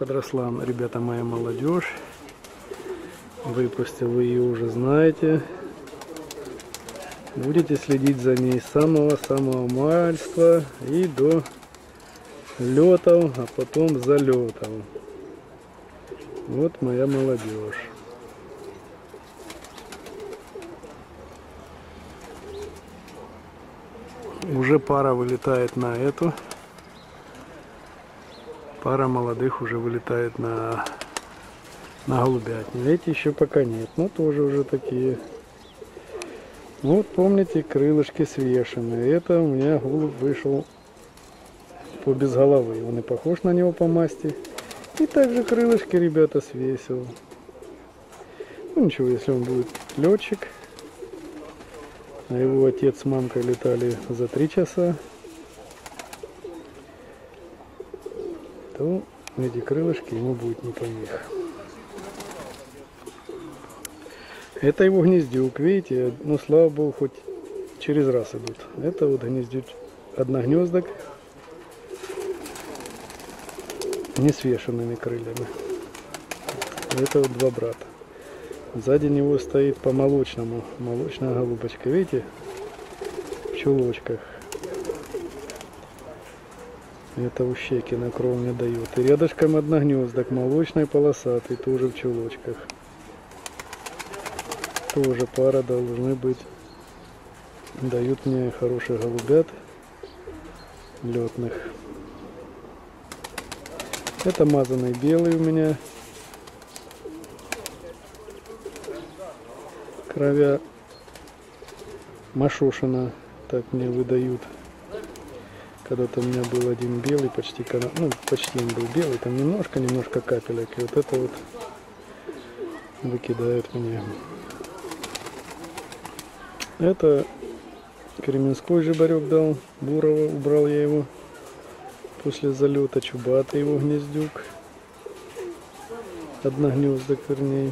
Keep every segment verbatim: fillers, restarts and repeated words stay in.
подросла, ребята, моя молодежь. Выпустил, вы ее уже знаете. Будете следить за ней с самого-самого мальства и до летов, а потом залетов. Вот моя молодежь. Уже пара вылетает на эту. Пара молодых уже вылетает на, на голубятню. Эти еще пока нет, но тоже уже такие. Вот помните, крылышки свешенные. Это у меня голубь вышел по без головы. Он и похож на него по масти. И также крылышки, ребята, свесил. Ну ничего, если он будет летчик. А его отец с мамкой летали за три часа. То эти крылышки ему будет не помеха. Это его гнездюк, видите, ну слава богу, хоть через раз идут. Это вот гнездюк одногнездок, не свешенными крыльями. Это вот два брата. Сзади него стоит по молочному, молочная голубочка, видите, в чулочках. Это у щеки на кров не дает. И рядышком одногнездок, молочный полосатый, тоже в чулочках. Тоже пара должны быть. Дают мне хороших голубят летных. Это мазанный белый у меня. Кровя Машушина, так мне выдают. Когда-то у меня был один белый, почти, ну, почти он был белый, там немножко, немножко капелек. И вот это вот выкидают мне. Это Кременской жибарек дал, бурого, убрал я его после залета, чубатый его гнездюк, одногнездок вернее.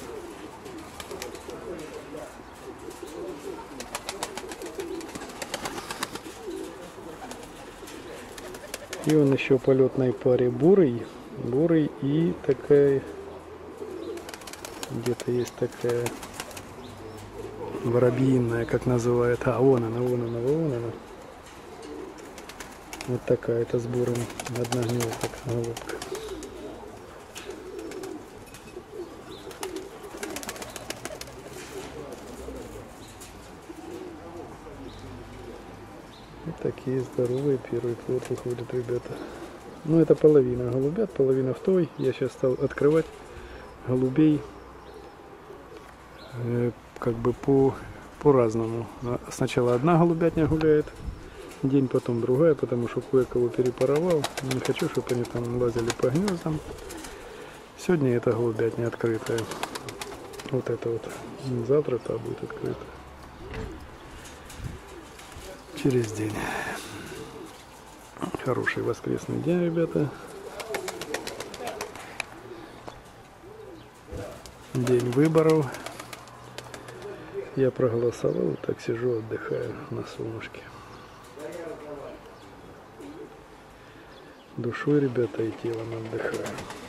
И он еще по летной паре бурый, бурый и такая, где-то есть такая воробьиная, как называют, а вон она, вон она, вон она. Вот такая, это с бурым, одногнездок голубка. Вот такие здоровые первый плод выходят, ребята. Ну это половина голубят, половина в той. Я сейчас стал открывать голубей э, как бы по по-разному. Сначала одна голубятня гуляет день, потом другая, потому что кое-кого перепаровал. Не хочу, чтобы они там лазили по гнездам. Сегодня эта голубятня открытая. Вот это вот. Завтра та будет открыта. Через день. Хороший воскресный день, ребята. День выборов. Я проголосовал, так сижу, отдыхаю на солнышке. Душой, ребята, и телом отдыхаю.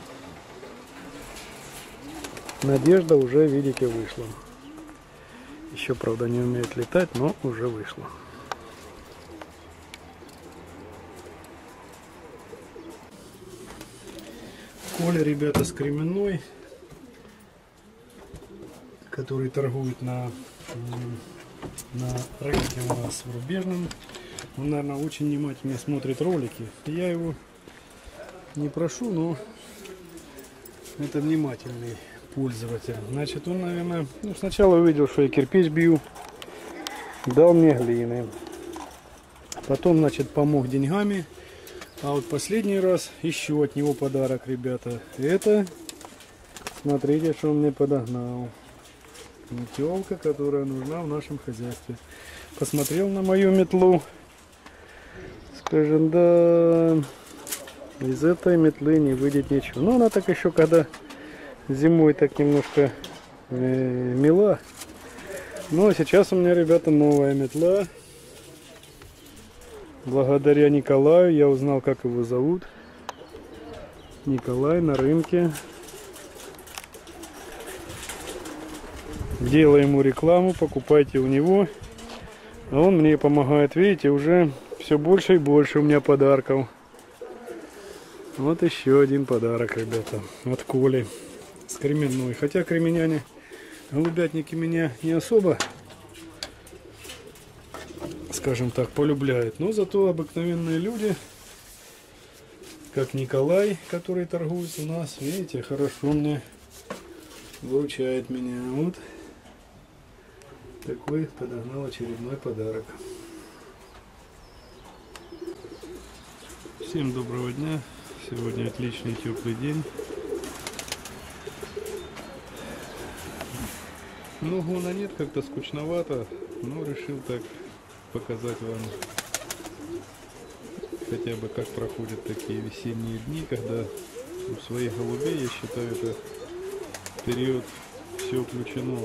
Надежда уже, видите, вышла. Еще, правда, не умеет летать, но уже вышла. Коля, ребята, с Кременной, который торгует на, на рынке у нас в Рубежном. Он, наверное, очень внимательно смотрит ролики. Я его не прошу, но это внимательный пользователь. Значит, он, наверное, ну, сначала увидел, что я кирпич бью, дал мне глины. Потом, значит, помог деньгами. А вот последний раз еще от него подарок, ребята. Это, смотрите, что он мне подогнал. Метелка, которая нужна в нашем хозяйстве. Посмотрел на мою метлу. Скажем, да, из этой метлы не выйдет ничего. Но она так еще, когда зимой так немножко э, мила. Но сейчас у меня, ребята, новая метла. Благодаря Николаю я узнал, как его зовут. Николай на рынке. Делаю ему рекламу, покупайте у него. А он мне помогает. Видите, уже все больше и больше у меня подарков. Вот еще один подарок, ребята, от Коли с Кременной. Хотя кременяне, голубятники меня не особо, скажем так, полюбляют. Но зато обыкновенные люди, как Николай, который торгует у нас, видите, хорошо мне выручает меня. Вот такой подогнал очередной подарок. Всем доброго дня. Сегодня отличный теплый день. Ну, гона нет, как-то скучновато, но решил так показать вам хотя бы как проходят такие весенние дни, когда у своих голубей, я считаю, это период все включено.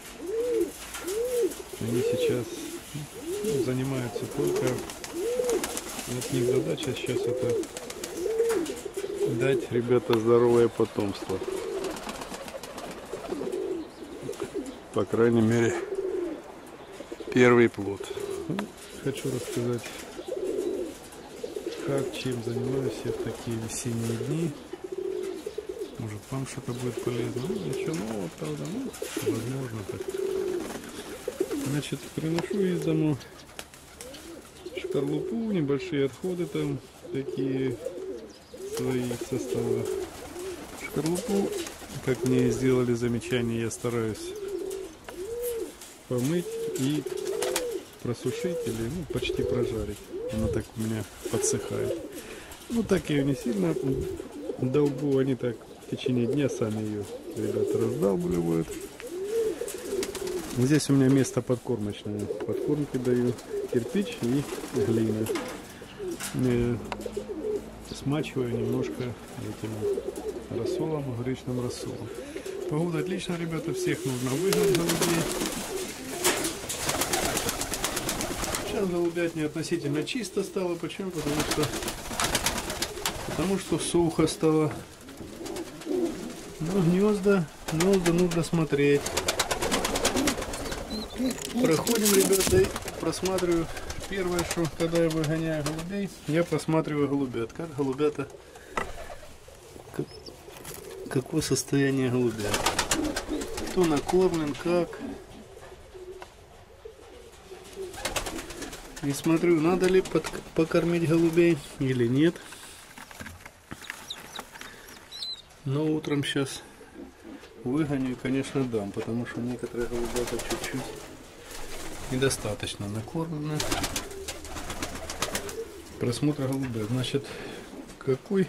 Они сейчас ну, занимаются только, от них задача сейчас это дать, ребята, здоровое потомство. По крайней мере, первый плод. Хочу рассказать, как, чем занимаюсь я в такие весенние дни. Может, вам что-то будет полезно. Ну, ничего нового, правда, ну, возможно так. Значит, приношу из дому шкарлупу, небольшие отходы там, такие свои составы. Шкарлупу, как мне сделали замечание, я стараюсь помыть и просушить или ну, почти прожарить. Она так у меня подсыхает. Ну так ее не сильно долбу, они так в течение дня сами ее, ребята, раздалбливают. Здесь у меня место подкормочное. Подкормки даю кирпич и глина. Смачиваю немножко этим рассолом, гречным рассолом. Погода отлично, ребята, всех нужно выгнать голубей. Сейчас голубятня относительно чисто стало. Почему? Потому что потому что сухо стало. Но гнезда, гнезда нужно смотреть. Проходим, ребята, и просматриваю. Первое, что когда я выгоняю голубей, я просматриваю голубят. Как голубята, как, какое состояние голубят. Кто накормлен, как. И смотрю, надо ли под, покормить голубей или нет. Но утром сейчас выгоню и, конечно, дам, потому что некоторые голубята чуть-чуть недостаточно накормлены. Просмотр голубей. Значит, какой...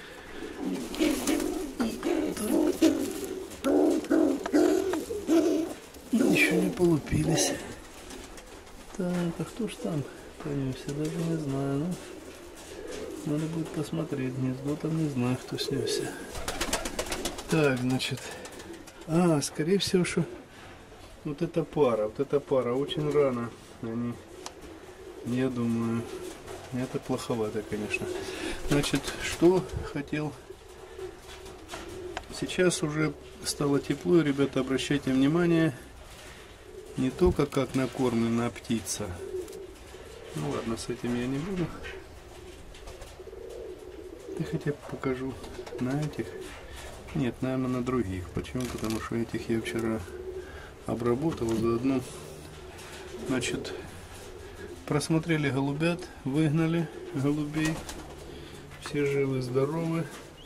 Еще не полупились. Так, а кто ж там понесся? Даже не знаю. Ну, надо будет посмотреть. Гнездо там не знаю, кто снесся. Так, значит. А, скорее всего, что вот эта пара, вот эта пара очень рано. Они, я думаю, это плоховато, конечно. Значит, что хотел. Сейчас уже стало тепло, ребята, обращайте внимание. Не только как накормлена птица. Ну ладно, с этим я не буду. Я хотя бы покажу на этих. Нет, наверное, на других. Почему? Потому что этих я вчера обработал заодно. Значит, просмотрели голубят, выгнали голубей. Все живы, здоровы.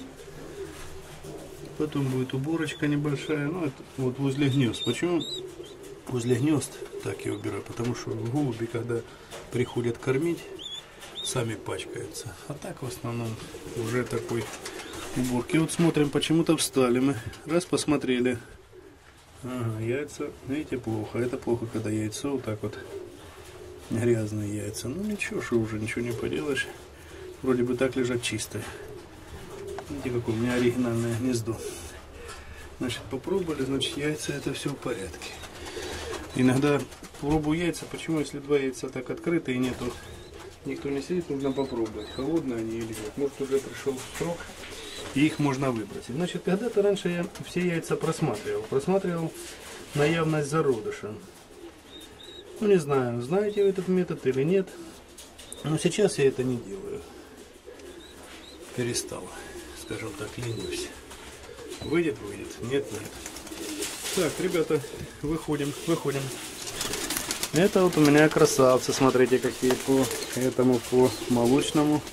Потом будет уборочка небольшая. Ну, это вот возле гнезд. Почему? Возле гнезд так я убираю, потому что голуби, когда приходят кормить, сами пачкаются. А так в основном уже такой уборки. Вот смотрим, почему-то встали мы. Раз посмотрели. Ага, яйца, видите, плохо. Это плохо, когда яйцо вот так вот грязные яйца. Ну ничего, что уже ничего не поделаешь. Вроде бы так лежат чистые. Видите, какое у меня оригинальное гнездо. Значит, попробовали, значит, яйца, это все в порядке. Иногда пробую яйца, почему, если два яйца так открыты и нету, никто не сидит, нужно попробовать, холодные они или нет. Может, уже пришел срок и их можно выбросить. Значит, когда-то раньше я все яйца просматривал. Просматривал на явность зародыша. Ну, не знаю, знаете вы этот метод или нет. Но сейчас я это не делаю. Перестал, скажем так, ленюсь. Выйдет, выйдет. Нет, нет. Так, ребята, выходим, выходим. Это вот у меня красавцы, смотрите, какие по этому, по молочному.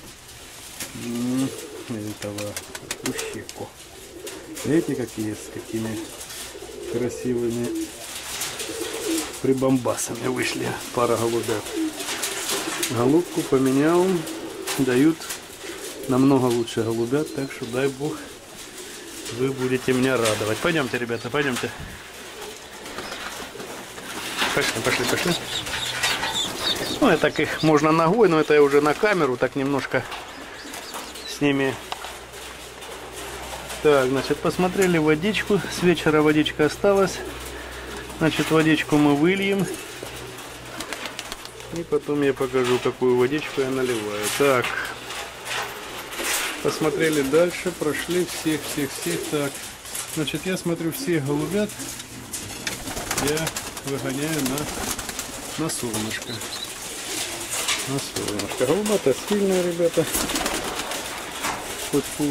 Этого ущику. Видите, какие с какими красивыми прибамбасами вышли пара голубят. Голубку поменял, дают намного лучше голубят, так что дай бог вы будете меня радовать. Пойдемте, ребята, пойдемте. Пошли, пошли, пошли. Ну, я так их можно ногой, но это я уже на камеру, так немножко с ними. Так, значит, посмотрели водичку. С вечера водичка осталась. Значит, водичку мы выльем. И потом я покажу, какую водичку я наливаю. Так. Посмотрели дальше. Прошли всех, всех, всех. Так. Значит, я смотрю всех голубят. Я выгоняю на, на солнышко. На солнышко. Голубята сильные, ребята. Хоть фу.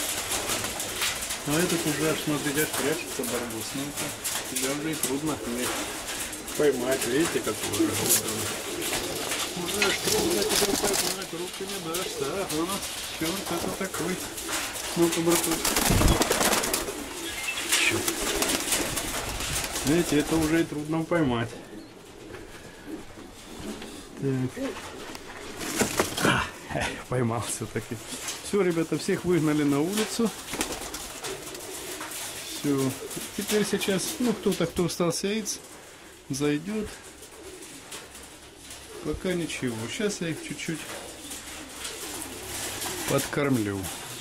А этот уже аж, смотрите, аж прячется барбос. Ну, это тебя уже и трудно поймать. Видите, какой уже голубой. Уже аж трудно тебя поймать. Руки не дашь. Так, у нас черт это такой. Ну-ка, браток. Черт. Видите, это уже и трудно поймать. Так. А, поймал все-таки. Все, ребята, всех выгнали на улицу. Все. Теперь сейчас, ну, кто-то, кто остался яиц, зайдет. Пока ничего. Сейчас я их чуть-чуть подкормлю.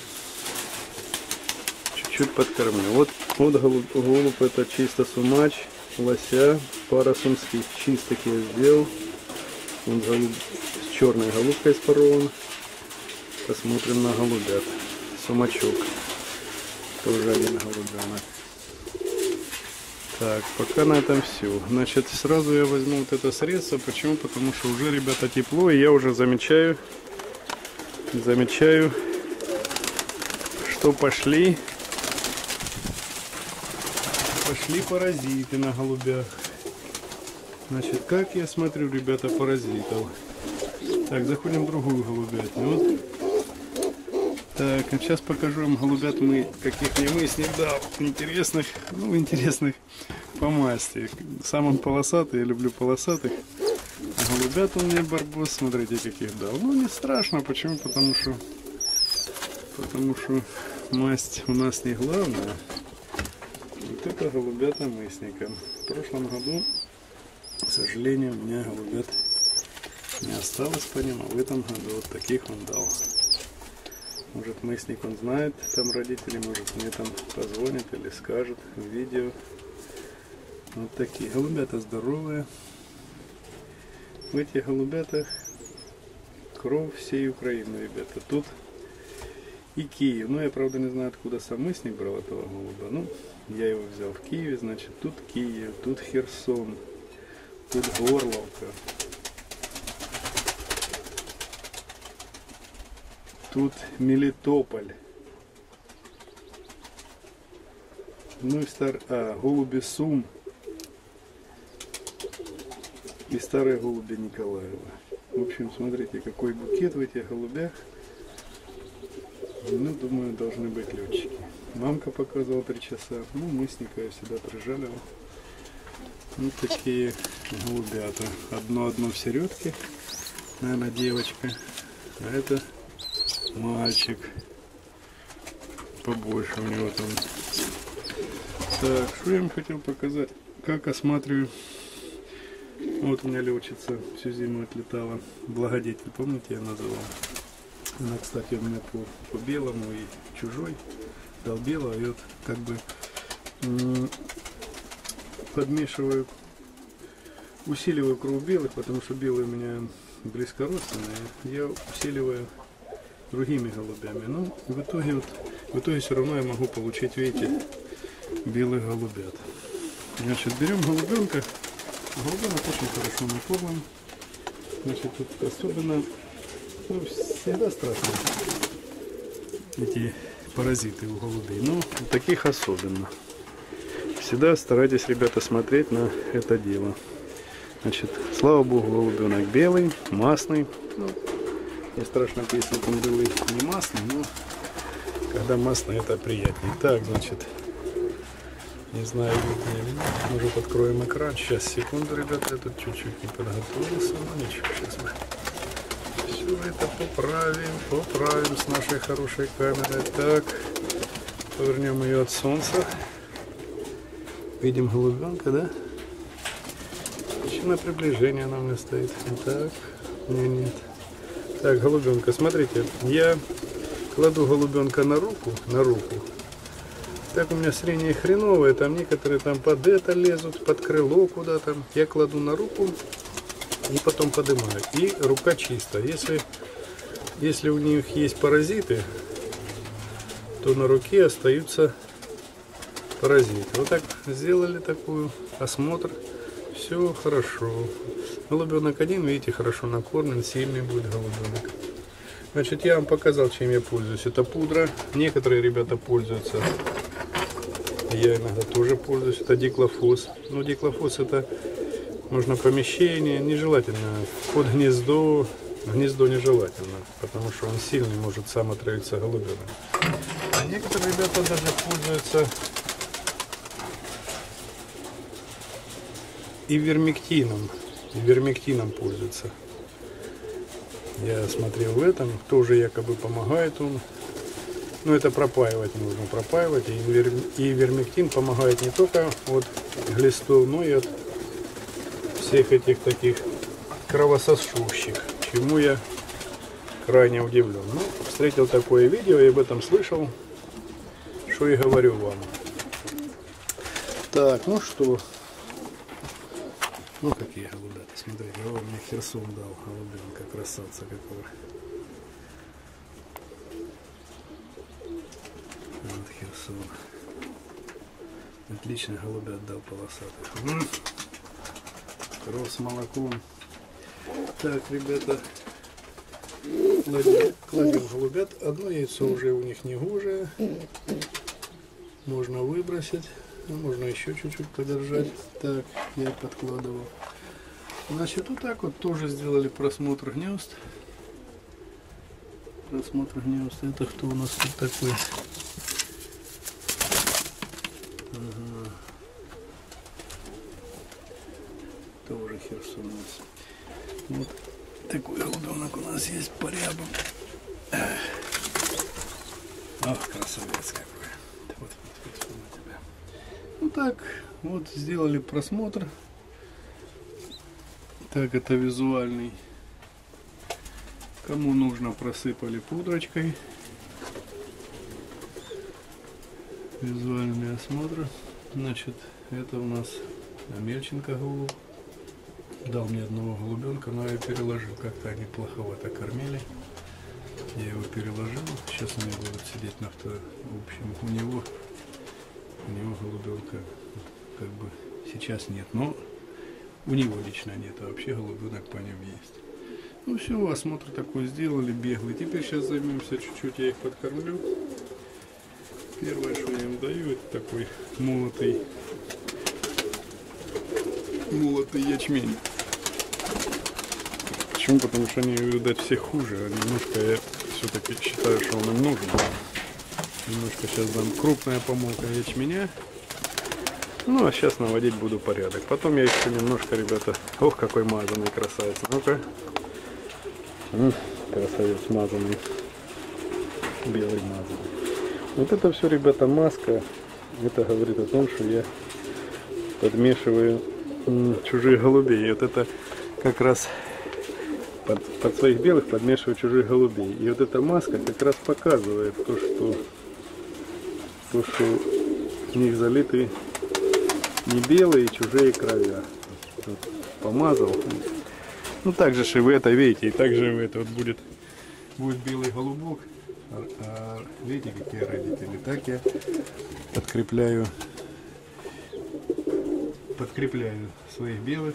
Чуть-чуть подкормлю. Вот, вот голубь, голубь это чисто сумач, лося, пара сумских чистых я сделал. Он голубь с черной голубкой спарован. Посмотрим на голубят. Сумачок. Тоже один голубянок. Так, пока на этом все. Значит, сразу я возьму вот это средство. Почему? Потому что уже, ребята, тепло. И я уже замечаю, замечаю, что пошли, пошли паразиты на голубях. Значит, как я смотрю, ребята, паразитов. Так, заходим в другую голубятню. Вот. Так, а сейчас покажу вам голубят мы, каких мне мысней дал. Интересных, ну, интересных по масти. Сам он полосатый, я люблю полосатых. А голубят он мне барбос, смотрите, каких дал. Ну, не страшно, почему? Потому что, потому что масть у нас не главная. Вот это голубята мысника. В прошлом году, к сожалению, у меня голубят не осталось по ним, а в этом году вот таких он дал. Может, мысник он знает, там родители, может мне там позвонит или скажет в видео. Вот такие голубята здоровые. В этих голубятах кровь всей Украины, ребята. Тут и Киев. Ну, я правда не знаю, откуда сам мысник брал этого голуба. Ну, я его взял в Киеве, значит, тут Киев, тут Херсон, тут Горловка. Тут Мелитополь. Ну и стар... А, голуби Сум. И старые голуби Николаева. В общем, смотрите, какой букет в этих голубях. Ну, думаю, должны быть летчики. Мамка показывала три часа. Ну, мысника я сюда прижалил. Вот такие голубята. Одно-одно в середке. Наверное, девочка. А это мальчик. Побольше у него там. Так, что я вам хотел показать? Как осматриваю. Вот у меня летчица всю зиму отлетала. Благодетель, помните, я называл? Она, кстати, у меня по, по белому и чужой дал белого. И вот как бы подмешиваю, усиливаю кровь белых, потому что белые у меня близкородственные. Я усиливаю другими голубями. Ну, в итоге вот в итоге все равно я могу получить, видите, белых голубят. Значит, берем голубенка. Голубенок очень хорошо накормлен. Значит, тут особенно, ну, всегда страшно эти паразиты у голубей, но у таких особенно. Всегда старайтесь, ребята, смотреть на это дело. Значит, слава богу, голубенок белый, масный. Ну, не страшно, если он был не масный, но когда масный, это приятнее. Так, значит, не знаю, видно или нет. Может, откроем экран. Сейчас, секунду, ребята, я тут чуть-чуть не подготовился. Ну ничего, сейчас мы все это поправим, поправим с нашей хорошей камерой. Так, повернем ее от солнца. Видим голубенка, да? Еще на приближение нам не стоит. Так, не, нет. Так, голубенка, смотрите, я кладу голубенка на руку, на руку. Так у меня зрение хреновое, там некоторые там под это лезут, под крыло куда-то. Я кладу на руку и потом поднимаю. И рука чистая. Если, если у них есть паразиты, то на руке остаются паразиты. Вот так сделали такой осмотр. Все хорошо. Голубенок один, видите, хорошо накормлен, сильный будет голубенок. Значит, я вам показал, чем я пользуюсь. Это пудра. Некоторые ребята пользуются. Я иногда тоже пользуюсь. Это диклофос. Но диклофос это можно помещение. Нежелательно. Под гнездо. Гнездо нежелательно. Потому что он сильный, может сам отравиться голубенок. А некоторые ребята даже пользуются и вермектином. И вермектином пользуются. Я смотрел в этом. Тоже якобы помогает он. Но это пропаивать нужно, пропаивать. И, вер... и вермектин помогает не только от глистов, но и от всех этих таких кровососущих. Чему я крайне удивлен. Ну, встретил такое видео и об этом слышал, что и говорю вам. Так, ну что. Ну какие голубята, смотрите, о, мне Херсон дал голубенка, красавца какого. Вот Херсон. Отлично голубят дал полосатых. Кров с молоком. Так, ребята, кладем, кладем голубят. Одно яйцо уже у них не гожее. Можно выбросить. Можно еще чуть-чуть подержать. Так, я подкладывал. Значит, вот так вот тоже сделали просмотр гнезд. Просмотр гнезд. Это кто у нас тут такой? Ага. Тоже Херсон у нас. Вот такой голубенок у нас есть по рябам. Ох, красавец какой. Вот, вот, вот, вот тебя. Ну так, вот сделали просмотр. Так, это визуальный. Кому нужно, просыпали пудрочкой. Визуальный осмотр. Значит, это у нас Амельченко голубь. Дал мне одного голубенка, но я переложил. Как-то они плоховато кормили. Я его переложил. Сейчас они будут сидеть на втором. В общем, у него, у него голубенка как бы сейчас нет. Но у него лично нет, а вообще голубенок по ним есть. Ну все, осмотр такой сделали, беглый. Теперь сейчас займемся чуть-чуть, я их подкормлю. Первое, что я им даю, это такой молотый, молотый ячмень. Почему? Потому что они, видать, все хуже. А немножко я все-таки считаю, что он им нужен. Немножко сейчас дам крупная помолка ячменя. Ну, а сейчас наводить буду порядок. Потом я еще немножко, ребята... Ох, какой мазанный красавец. Ну-ка. Красавец мазанный. Белый мазанный. Вот это все, ребята, маска. Это говорит о том, что я подмешиваю чужих голубей. И вот это как раз под, под своих белых подмешиваю чужих голубей. И вот эта маска как раз показывает то, что, то, что в них залиты не белые, чужие кровя. Вот, помазал. Ну так же и вы это видите, и так же это вот будет, будет белый голубок. А, а, видите, какие родители? Так я подкрепляю, подкрепляю своих белых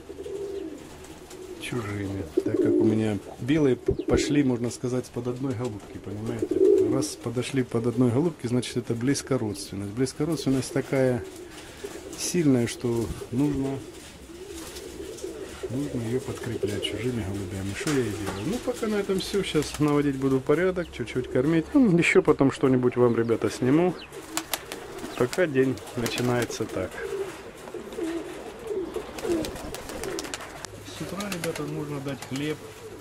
чужими. Так как у меня белые пошли, можно сказать, под одной голубки, понимаете? Раз подошли под одной голубки, значит это близкородственность. Близкородственность такая сильная, что нужно, нужно ее подкреплять чужими голубями. Что я и делаю? Ну, пока на этом все. Сейчас наводить буду порядок, чуть-чуть кормить. Ну, еще потом что-нибудь вам, ребята, сниму. Пока день начинается так. С утра, ребята, можно дать хлеб.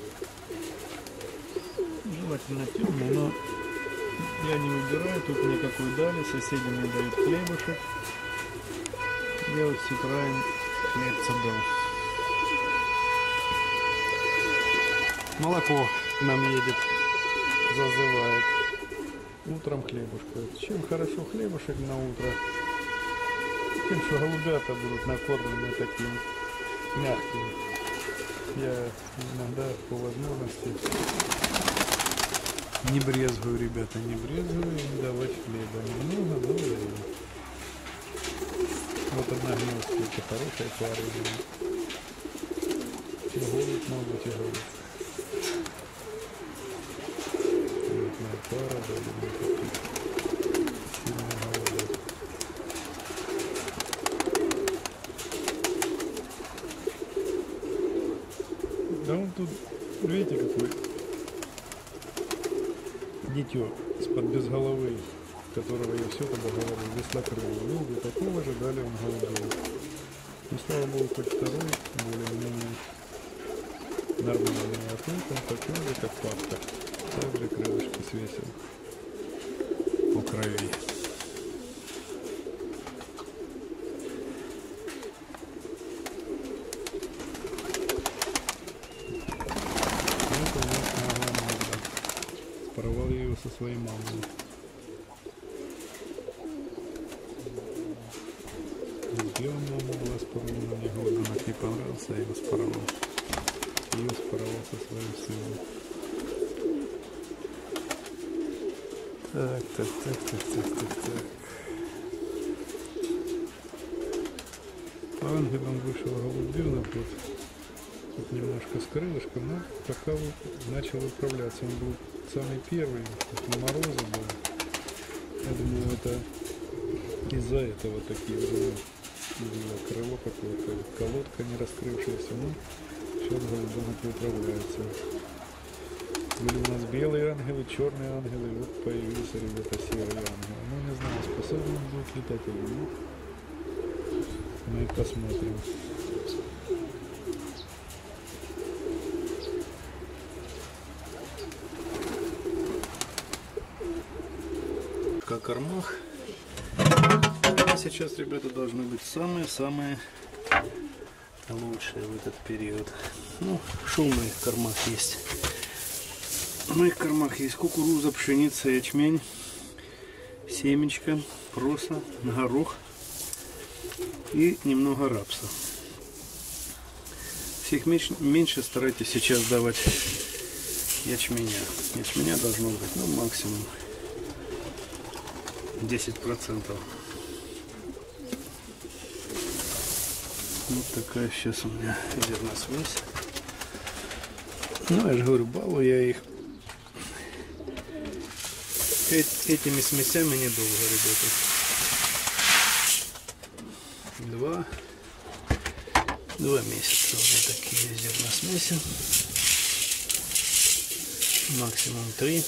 Желательно темный, но я не выбираю. Тут мне какой дали. Соседи мне дают хлебушек. Я вот с утра им хлебца дал. Молоко к нам едет, зазывает. Утром хлебушка. Чем хорошо хлебушек на утро? Тем, что голубята будут накормлены таким мягким. Я иногда по возможности не брезгую, ребята, не брезгую им давать хлеба. Немного, но время. Вот одна гнездка, хорошая пара. Голубь много тяжелый. Пара, да, он тут, видите, какой дитё из-под без головы, которого я все тогда говорил, веслокрылый. Видите, такого же дали он голубей. И слава богу, хоть второй более-менее нормальный, а тут он такой же, как папка. Также крылышки свесил по крови. Вот у нас мага-мага. Споровал я его со своей мамой. Сделал маму, была спорована, мне голубенок не понравился, я его споровал. Ее споровал со своим сыном. Так, так, так, так, так, так, так. По ангелам вышел голубенок, вот, тут немножко с крылышком, но пока вот начал управляться. Он был самый первый, на морозы был. Я думаю, это из-за этого такие было, было крыло какое-то, колодка не раскрывшаяся, но сейчас голубенок управляется. Были у нас белые ангелы, черные ангелы, вот появился, ребята, серый ангел. Ну, не знаю, способен он будет летать или нет. Мы посмотрим. Как кормах. А сейчас, ребята, должны быть самые-самые лучшие в этот период. Ну, что в моих кормах есть? В моих кормах есть кукуруза, пшеница, ячмень, семечко, проса, горох и немного рапса. Всех меньше, меньше старайтесь сейчас давать ячменя. Ячменя должно быть, ну, максимум десять процентов. Вот такая сейчас у меня зерносмесь. Ну, я же говорю, балую я их этими смесями недолго, ребята. Два, два месяца у меня такие зерносмеси. Максимум три.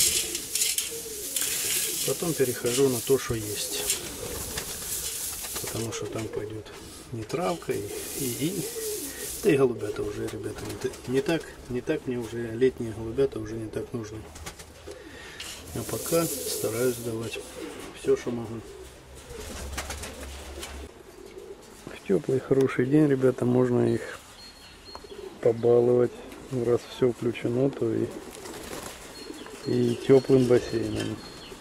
Потом перехожу на то, что есть. Потому что там пойдет не травка и, и, и да и голубята уже, ребята, не, не так, не так мне уже летние голубята уже не так нужны. А пока стараюсь давать все, что могу. В теплый хороший день, ребята, можно их побаловать. Раз все включено, то и, и теплым бассейном.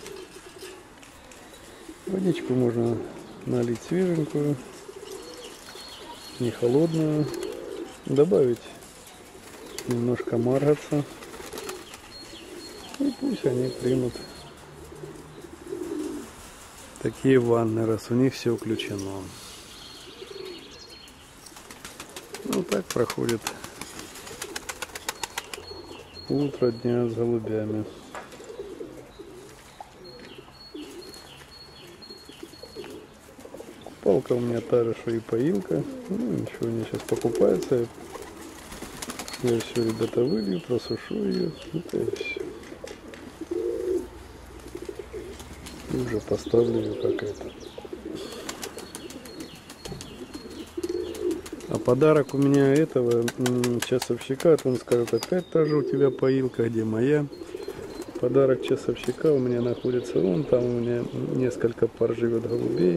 Водичку можно налить свеженькую, не холодную. Добавить немножко марганца. И пусть них они примут такие ванны, раз у них все включено. Ну так проходит утро дня с голубями. Палка у меня та же, что и поилка. Ну ничего, мне сейчас покупается. Я все, ребята, вылью, просушу ее. Это и все. И уже поставлю ее как это. А подарок у меня этого часовщика, он скажет, опять та же у тебя поилка, где моя. Подарок часовщика у меня находится вон, там у меня несколько пар живет голубей.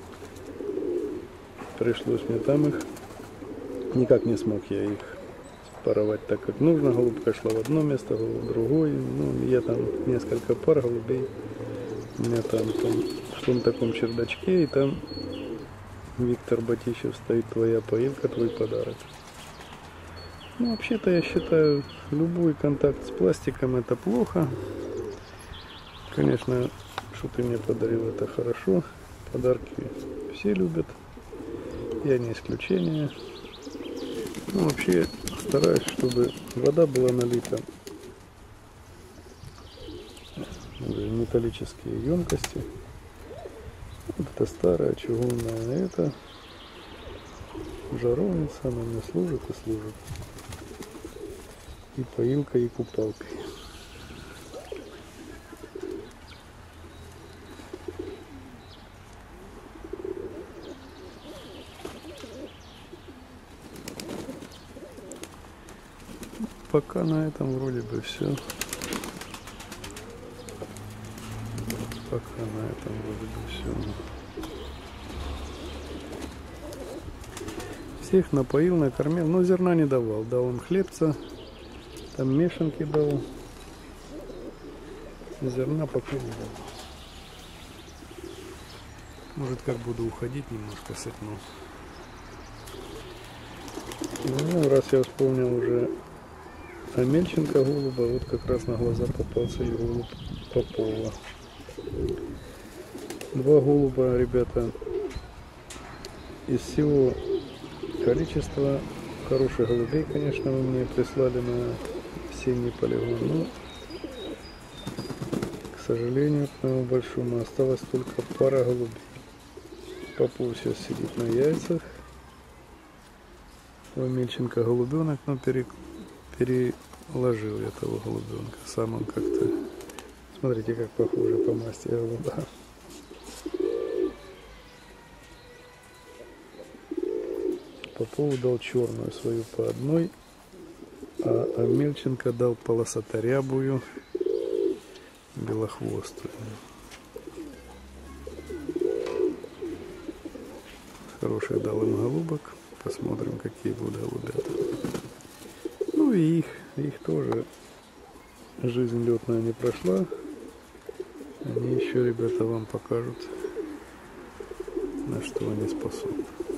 Пришлось мне там их, никак не смог я их спаровать так, как нужно. Голубка шла в одно место, голубь в другое. Ну, я там несколько пар голубей. У меня там, там в том таком чердачке, и там Виктор Батищев стоит, твоя поилка, твой подарок. Ну, вообще-то я считаю, любой контакт с пластиком это плохо. Конечно, что ты мне подарил, это хорошо. Подарки все любят. Я не исключение. Ну, вообще стараюсь, чтобы вода была налита в металлические емкости. Вот это старая чугунная, это жаровница, она мне служит и служит. И поилкой, и купалкой. Пока на этом вроде бы все. Пока на этом вроде бы все. Всех напоил, накормил, но зерна не давал. Дал им хлебца, там мешанки дал. Зерна пока не дал. Может, как буду уходить, немножко сыпну. Ну, раз я вспомнил уже а Мельченко голуба, вот как раз на глаза попался и голубь Попова. Два голуба, ребята, из всего количества хороших голубей, конечно, вы мне прислали на осенний полигон, но, к сожалению, к моему большому, осталась только пара голубей. Попов сейчас сидит на яйцах. У Мельченко голубенок, но перек... переложил я того голубенка. Сам он как-то... Смотрите, как похоже по масти голуба. Попову дал черную свою по одной, а, а Мельченко дал полосаторябую белохвостую. Хороший дал им голубок. Посмотрим, какие будут голубята. Ну и их, их тоже жизнь летная не прошла. Они еще, ребята, вам покажут, на что они способны.